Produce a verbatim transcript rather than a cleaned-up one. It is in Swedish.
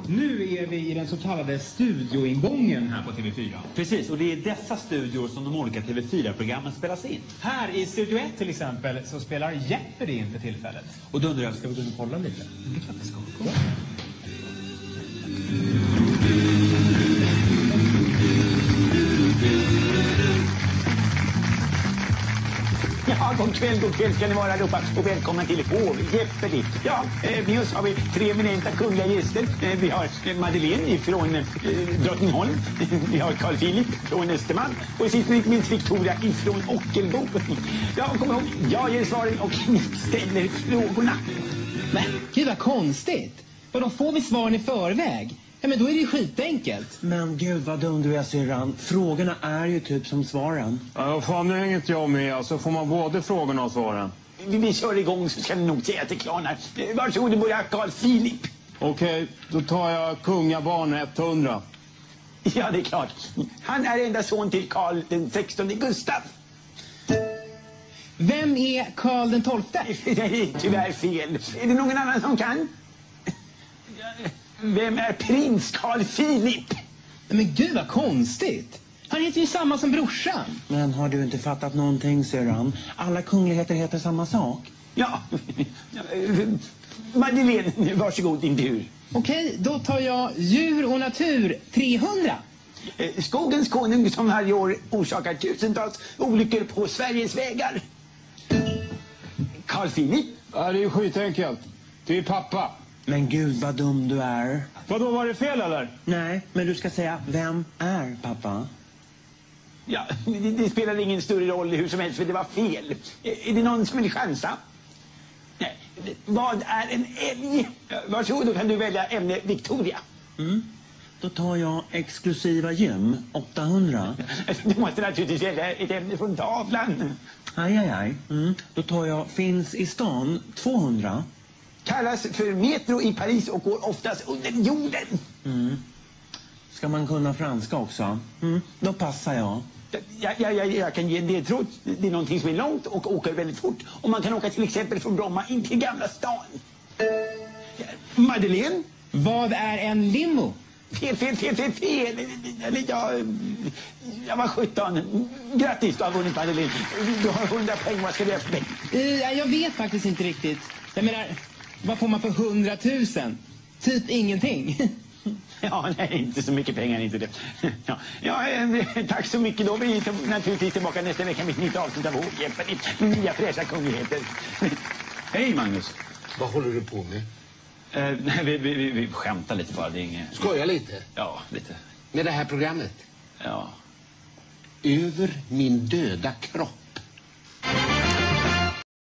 Nu är vi i den så kallade studioingången här på T V fyra. Precis, och det är dessa studior som de olika T V fyra-programmen spelas in. Här i Studio ett till exempel så spelar Jeopardy in för tillfället. Och då undrar jag, ska vi gå in och kolla lite? Det är klart vi ska. Ja. Ja, god kväll, god kväll ska ni vara allihopa och välkomna till Hov Jeopardy. Ja, eh, med oss har vi tre eminenta kungliga gäster. Eh, vi har eh, Madeleine från eh, Drottningholm. Vi har Carl Philip från Östermalm. Och sist men inte minst Victoria från Ockelbo. Ja, kom ihåg, jag ger svaren och ni ställer frågorna. Men gud vad konstigt. Och då får vi svaren i förväg. Ja, men då är det ju skitenkelt. Men gud vad dum du är, syrran. Frågorna är ju typ som svaren. Ja, fan, nu är inget jag med. Så får man både frågorna och svaren. Vi, vi kör igång så ska ni nog säga att det klarnar. Eh, varsågod, det börjar Carl Philip. Okej, okay, då tar jag kungabarn etthundra. Ja, det är klart. Han är enda son till Karl den sextonde Gustav. Vem är Karl den tolfte? Det är tyvärr fel. Är det någon annan som kan? Vem är prins Carl Philip? Men gud vad konstigt. Han heter ju samma som brorsan. Men har du inte fattat någonting, syrran? Alla kungligheter heter samma sak. Ja. Madeleine, varsågod, din tur. Okej, då tar jag djur och natur trehundra. Skogens konung som varje år orsakar tusentals olyckor på Sveriges vägar. Carl Philip? Ja, det är ju skitenkelt. Det är pappa. Men gud vad dum du är. Vadå, var det fel eller? Nej, men du ska säga, vem är pappa? Ja, det, det spelar ingen större roll hur som helst för det var fel. Är det någon som vill chansa? Nej. Vad är en älg? Varsågod, då kan du välja ämne Victoria. Mm. Då tar jag exklusiva gym, åttahundra. Du måste naturligtvis välja ett ämne från tavlan. Aj, aj, aj. Mm. Då tar jag finns i stan, tvåhundra. Kallas för metro i Paris och går oftast under jorden. Mm. Ska man kunna franska också? Mm. Då passar jag. Ja, ja, ja, jag kan ge en ledtråd. Det är någonting som är långt och åker väldigt fort. Och man kan åka till exempel från Bromma in till Gamla stan. Madeleine? Vad är en limo? Fel, fel, fel, fel, fel. Jag, jag var sjutton. Grattis, du har vunnit, Madeleine. Du har hundra poäng. Vad ska du göra för dig? Uh, jag vet faktiskt inte riktigt. Jag menar, vad får man för hundratusen? Typ ingenting. Ja, nej, inte så mycket pengar, inte det. Ja, ja eh, tack så mycket då. Vi är naturligtvis tillbaka nästa vecka med ett nytt avsnitt av Hov Jeopardy. Nya fräscha kungligheter. Hej Magnus. Vad håller du på med? Eh, nej, vi, vi, vi, vi skämtar lite bara. Det är inget... Skoja lite? Ja, lite. Med det här programmet? Ja. Över min döda kropp.